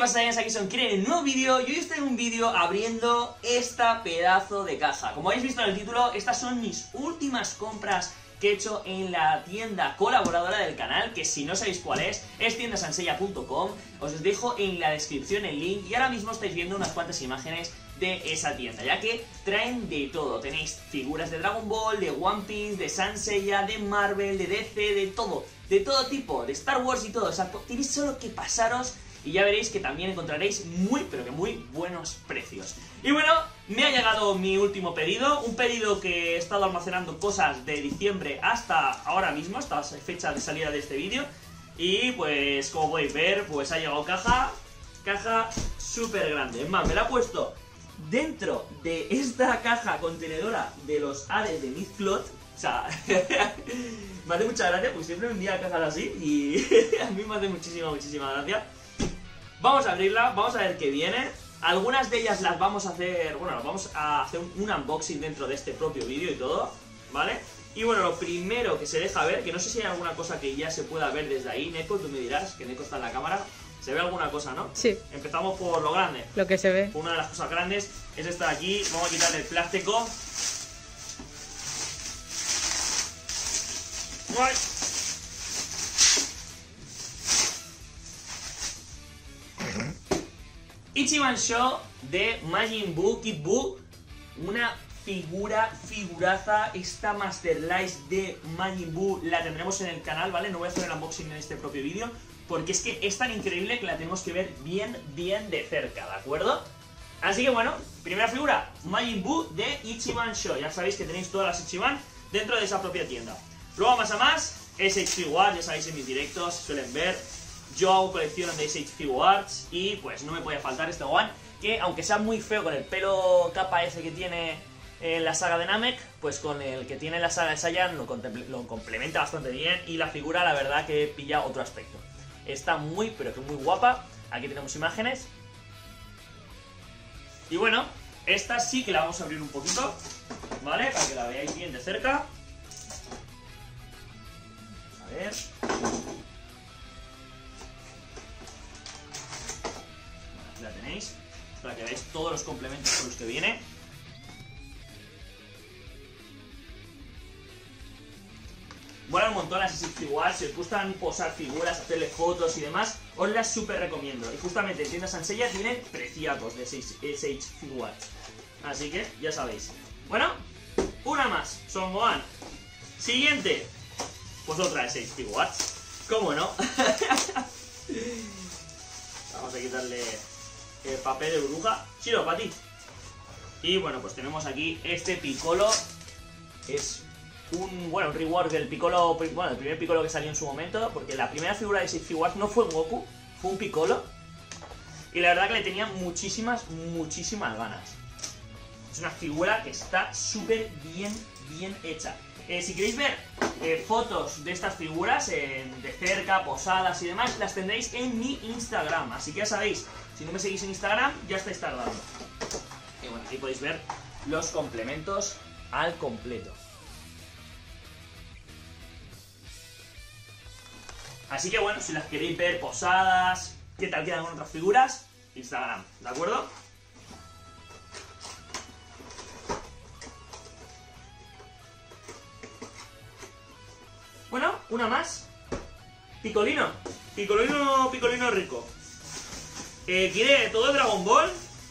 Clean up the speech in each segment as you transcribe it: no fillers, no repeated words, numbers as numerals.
pasa, aquí son Kiren en un nuevo vídeo y hoy estoy en un vídeo abriendo esta pedazo de caja. Como habéis visto en el título, estas son mis últimas compras que he hecho en la tienda colaboradora del canal, que si no sabéis cuál es tiendasansella.com. Os dejo en la descripción el link y ahora mismo estáis viendo unas cuantas imágenes de esa tienda, ya que traen de todo. Tenéis figuras de Dragon Ball, de One Piece, de Sansella, de Marvel, de DC, de todo tipo, de Star Wars y todo. O sea, tenéis solo que pasaros y ya veréis que también encontraréis muy, pero que muy buenos precios. Y bueno, me ha llegado mi último pedido, un pedido que he estado almacenando cosas de diciembre hasta ahora mismo, hasta la fecha de salida de este vídeo. Y pues, como podéis ver, pues ha llegado caja súper grande. Es más, me la he puesto dentro de esta caja contenedora de los Hades de Mizclot. O sea, me hace mucha gracia porque siempre me envía cajas así y a mí me hace muchísima gracia. Vamos a abrirla, vamos a ver qué viene. Algunas de ellas las vamos a hacer, bueno, vamos a hacer un unboxing dentro de este propio vídeo y todo, ¿vale? Y bueno, lo primero que se deja ver, que no sé si hay alguna cosa que ya se pueda ver desde ahí, Neko, tú me dirás, que Neko está en la cámara. ¿Se ve alguna cosa, no? Sí. Empezamos por lo grande. Lo que se ve. Una de las cosas grandes es esta de aquí. Vamos a quitarle el plástico. ¡Ay! Ichiban Show de Majin Buu, Kid Buu. Una figuraza. Esta Masterlice de Majin Buu la tendremos en el canal, ¿vale? No voy a hacer el unboxing en este propio vídeo porque es que es tan increíble que la tenemos que ver bien de cerca, ¿de acuerdo? Así que bueno, primera figura, Majin Buu de Ichiban Show. Ya sabéis que tenéis todas las Ichiban dentro de esa propia tienda. Luego más a más, SH Figuarts, ya sabéis en mis directos, suelen ver. Yo hago colección de SH Figuarts y pues no me podía faltar este One, que aunque sea muy feo con el pelo capa ese que tiene en la saga de Namek, pues con el que tiene en la saga de Saiyan lo complementa bastante bien y la figura la verdad que pilla otro aspecto. Está muy, pero que muy guapa. Aquí tenemos imágenes. Y bueno, esta sí que la vamos a abrir un poquito, ¿vale? Para que la veáis bien de cerca. A ver. Aquí la tenéis. Para que veáis todos los complementos con los que viene. Mola un montón las SH Figuarts. Si os gustan posar figuras, hacerle fotos y demás, os las súper recomiendo. Y justamente en tiendas Sansella tienen preciados de SH Figuarts. Así que ya sabéis. Bueno, una más, Son Gohan. Siguiente, pues otra SH Figuarts. ¿Cómo no? Vamos a quitarle el papel de burbuja. Chiro, para ti. Y bueno, pues tenemos aquí este Piccolo. Es un rework del Piccolo, bueno, el primer Piccolo que salió en su momento, porque la primera figura de SH Figuarts no fue Goku, fue un Piccolo. Y la verdad que le tenía muchísimas ganas. Es una figura que está súper bien hecha. Si queréis ver fotos de estas figuras de cerca, posadas y demás, las tendréis en mi Instagram. Así que ya sabéis, si no me seguís en Instagram, ya estáis tardando. Y bueno, aquí podéis ver los complementos al completo. Así que bueno, si las queréis ver posadas, qué tal quedan con otras figuras, Instagram, ¿de acuerdo? Bueno, una más. Picolino rico. ¿Quiere todo Dragon Ball?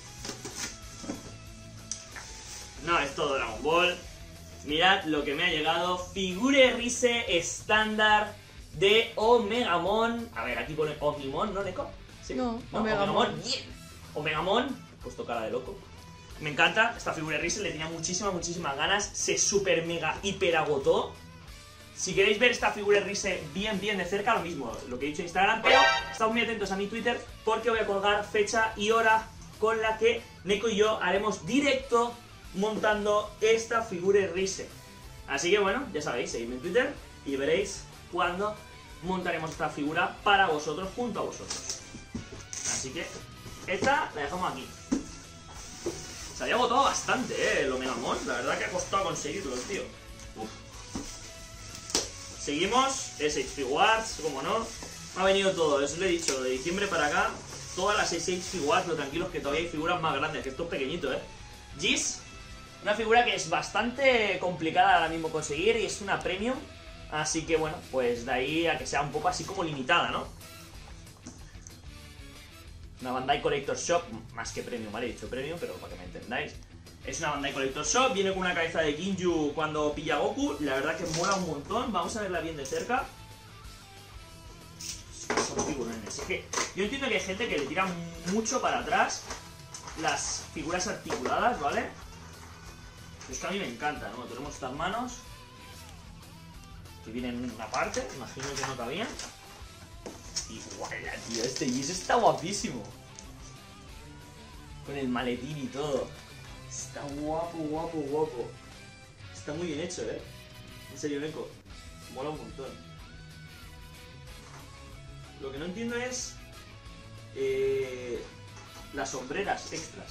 No, es todo Dragon Ball. Mirad lo que me ha llegado. Figure Rise estándar de Omegamon. A ver, aquí pone Omimon, ¿no, Neko? ¿Sí? No, Omegamon. Bien. Omegamon, puesto cara de loco. Me encanta esta figura Rise, le tenía muchísimas ganas. Se super mega hiper agotó. Si queréis ver esta figura Rise bien de cerca, lo mismo, lo que he dicho en Instagram, pero estad muy atentos a mi Twitter porque voy a colgar fecha y hora con la que Neko y yo haremos directo montando esta figura Rise. Así que bueno, ya sabéis, seguidme en Twitter y veréis cuando montaremos esta figura para vosotros, junto a vosotros. Así que esta la dejamos aquí. Se había agotado bastante, el Omegamon. La verdad que ha costado conseguirlo, tío. Uf. Seguimos, SH Figuarts, como no. Me ha venido todo, os lo he dicho, de diciembre para acá. todas las SH Figuarts, lo tranquilos que todavía hay figuras más grandes, que esto es pequeñito, Jizz, una figura que es bastante complicada ahora mismo conseguir y es una premium, así que bueno, pues de ahí a que sea un poco así como limitada, ¿no? Una Bandai Collector Shop, más que premium, ¿vale? He dicho premium, pero para que me entendáis. Es una Bandai Collector Shop, viene con una cabeza de Ginyu cuando pilla a Goku, la verdad que mola un montón, vamos a verla bien de cerca. Son figurones, es que yo entiendo que hay gente que le tira mucho para atrás las figuras articuladas, ¿vale? Es que a mí me encanta, ¿no? Tenemos estas manos que vienen en una parte, imagino que no cabían. Y guala, tío, este Jizz está guapísimo. Con el maletín y todo. Está guapo, guapo, guapo. Está muy bien hecho, En serio, Neko. Mola un montón. Lo que no entiendo es las sombreras extras.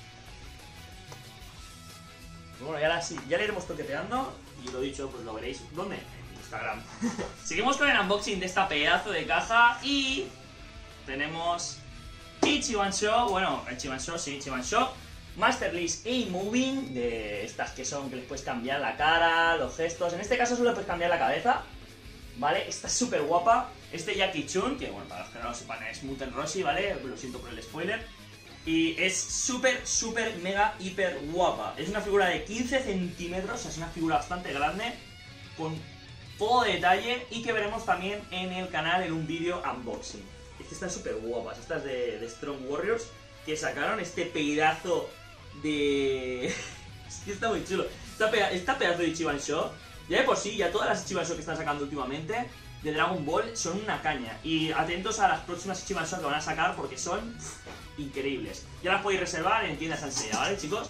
Bueno, ya le iremos toqueteando. Y lo dicho, pues lo veréis. ¿Dónde? En Instagram. Seguimos con el unboxing de esta pedazo de caja. Y tenemos Ichiban Show. Bueno, Ichiban Show, sí, Ichiban Show. Master List A-Moving, de estas que son que les puedes cambiar la cara, los gestos. En este caso solo puedes cambiar la cabeza, ¿vale? Está súper guapa. Este Jackie Chun, que bueno, para los que no lo sepan es Muten Roshi, ¿vale? Lo siento por el spoiler. Y es súper, súper, mega, hiper guapa. Es una figura de 15 centímetros, o sea, es una figura bastante grande, con todo detalle y que veremos también en el canal en un vídeo unboxing. Es que están súper guapas, estas de Strong Warriors, que sacaron este pedazo de... Es que está muy chulo. Esta pedazo de Ichiban Show, ya de por sí, ya todas las Ichiban Show que están sacando últimamente de Dragon Ball son una caña. Y atentos a las próximas Ichiban Show que van a sacar porque son increíbles. Ya las podéis reservar en tiendas Sanseiya, ¿vale, chicos?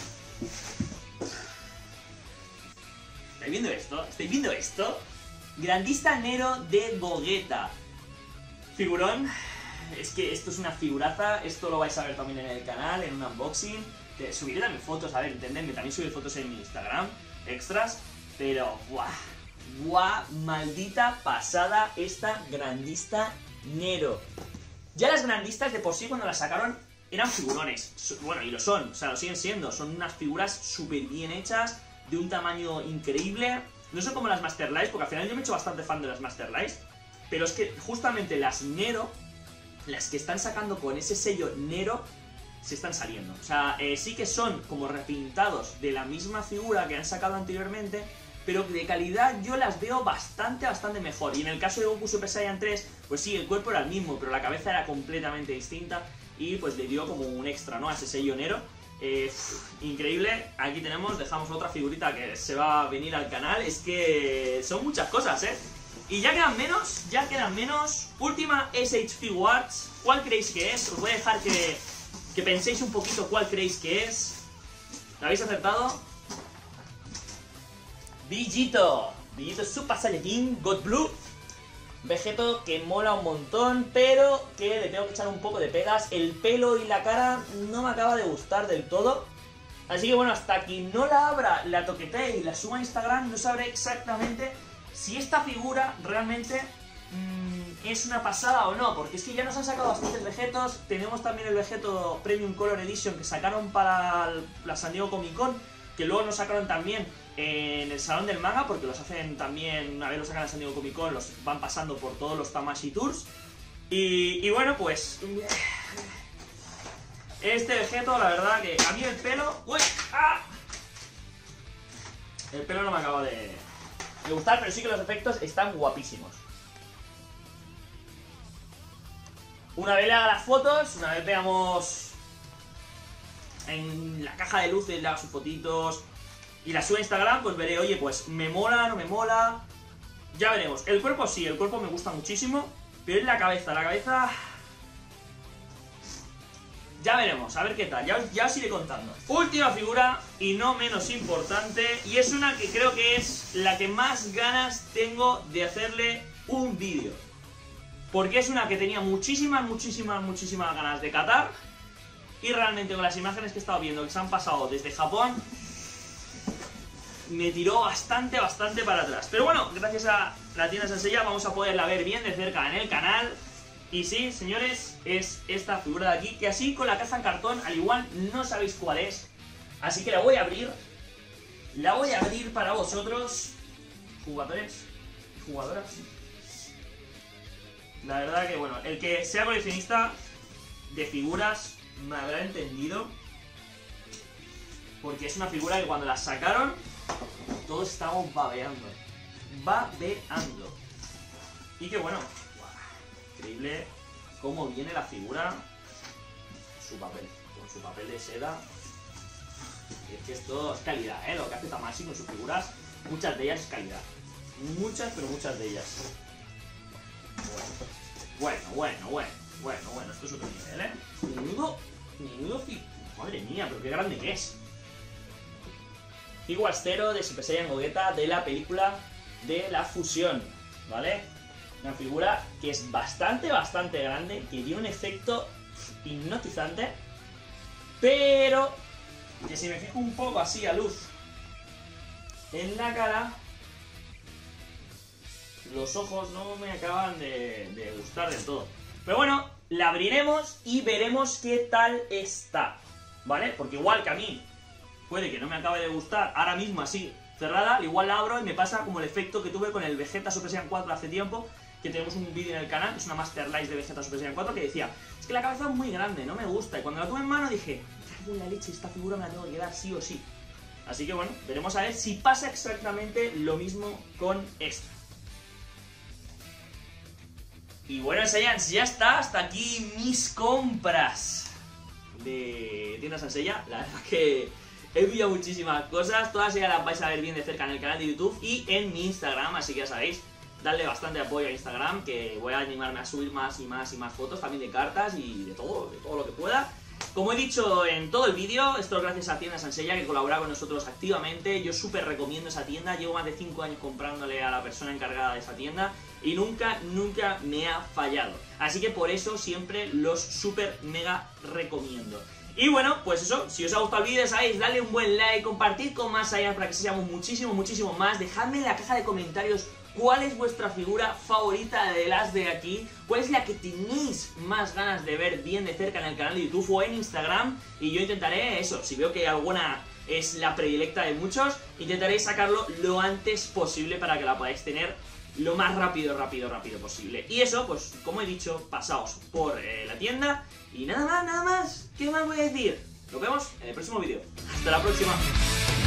¿Estáis viendo esto? ¿Estáis viendo esto? Grandista Nero de Gogeta. Figurón. Es que esto es una figuraza, esto lo vais a ver también en el canal, en un unboxing. Subiré también fotos, a ver, entendedme, también subiré fotos en mi Instagram, extras. Pero, ¡guau! Maldita pasada esta Grandista Nero. Ya las grandistas de por sí cuando las sacaron eran figurones. Bueno, y lo son, o sea, lo siguen siendo. Son unas figuras súper bien hechas, de un tamaño increíble. No son como las Master Lice, porque al final yo me he hecho bastante fan de las Master Lice. Pero es que justamente las Nero, las que están sacando con ese sello Nero, se están saliendo. O sea, sí que son como repintados de la misma figura que han sacado anteriormente, pero de calidad yo las veo bastante mejor. Y en el caso de Goku Super Saiyan 3, pues sí, el cuerpo era el mismo, pero la cabeza era completamente distinta y pues le dio como un extra, ¿no? A ese sello Nero. Increíble. Aquí tenemos, dejamos otra figurita que se va a venir al canal. Es que son muchas cosas, Y ya quedan menos. Última SH Figuarts. ¿Cuál creéis que es? Os voy a dejar que penséis un poquito cuál creéis que es. ¿Lo habéis acertado? Vegito Super Saiyajin God Blue. Vegeto que mola un montón, pero que le tengo que echar un poco de pegas. El pelo y la cara no me acaba de gustar del todo. Así que bueno, hasta que no la abra, la toquetee y la suba a Instagram, no sabré exactamente si esta figura realmente es una pasada o no. Porque es que ya nos han sacado bastantes Vegetos. Tenemos también el Vegeto Premium Color Edition que sacaron para la San Diego Comic Con, que luego nos sacaron también en el Salón del Manga, porque los hacen también, una vez los sacan en San Diego Comic Con, los van pasando por todos los Tamashii Tours. Y bueno, pues este Vegeto, la verdad que a mí el pelo... ¡Uy! ¡Ah! El pelo no me acaba de gustar, pero sí que los efectos están guapísimos. Una vez le haga las fotos, una vez veamos en la caja de luces, le haga sus fotitos y la suba a Instagram, pues veré, oye, pues me mola, no me mola. Ya veremos. El cuerpo sí, el cuerpo me gusta muchísimo, pero es la cabeza, ya veremos, a ver qué tal, ya os iré contando. Última figura, y no menos importante, y es una que creo que es la que más ganas tengo de hacerle un vídeo. Porque es una que tenía muchísimas ganas de catar. Y realmente con las imágenes que he estado viendo que se han pasado desde Japón, me tiró bastante para atrás. Pero bueno, gracias a la tienda Sanseiya vamos a poderla ver bien de cerca en el canal. Y sí, señores, es esta figura de aquí, que así con la caja en cartón, al igual no sabéis cuál es. Así que la voy a abrir. La voy a abrir para vosotros, jugadores y jugadoras. La verdad que, bueno, el que sea coleccionista de figuras me habrá entendido. Porque es una figura que cuando la sacaron, todos estábamos babeando. Babeando. Y que bueno, increíble cómo viene la figura. Su papel, con su papel de seda. Y es que esto es calidad, ¿eh? Lo que hace Tamashii con sus figuras, muchas de ellas es calidad. Muchas, pero muchas de ellas. Bueno, esto es otro nivel, ¿eh? Menudo, madre mía, pero qué grande que es. Figuas 0 de Super Saiyan Gogeta de la película de la fusión, ¿vale? Una figura que es bastante grande, que tiene un efecto hipnotizante, pero que si me fijo un poco así a luz en la cara, los ojos no me acaban de gustar del todo. Pero bueno, la abriremos y veremos qué tal está, ¿vale? Porque igual que a mí puede que no me acabe de gustar ahora mismo así, cerrada, igual la abro y me pasa como el efecto que tuve con el Vegeta Super Saiyan 4 hace tiempo, que tenemos un vídeo en el canal, es una Master Lice de Vegeta Super Saiyan 4, que decía, es que la cabeza es muy grande, no me gusta, y cuando la tuve en mano dije, cago en la leche, esta figura me la tengo que quedar sí o sí. Así que bueno, veremos a ver si pasa exactamente lo mismo con esta. Y bueno, Saiyans, ya está, hasta aquí mis compras de tienda Sansella. La verdad que he pillado muchísimas cosas, todas ellas las vais a ver bien de cerca en el canal de YouTube y en mi Instagram, así que ya sabéis, darle bastante apoyo a Instagram, que voy a animarme a subir más y más fotos, también de cartas y de todo lo que pueda. Como he dicho en todo el vídeo, esto es gracias a Tienda Sansella, que colabora con nosotros activamente. Yo súper recomiendo esa tienda, llevo más de 5 años comprándole a la persona encargada de esa tienda y nunca me ha fallado. Así que por eso siempre los súper mega recomiendo. Y bueno, pues eso, si os ha gustado el vídeo, sabéis, dale un buen like, compartid con más allá para que seamos muchísimo más. Dejadme en la caja de comentarios cuál es vuestra figura favorita de las de aquí, cuál es la que tenéis más ganas de ver bien de cerca en el canal de YouTube o en Instagram, y yo intentaré eso, si veo que alguna es la predilecta de muchos, intentaré sacarlo lo antes posible para que la podáis tener lo más rápido posible. Y eso, pues como he dicho, pasaos por la tienda y nada más, ¿qué más voy a decir? Nos vemos en el próximo vídeo. Hasta la próxima.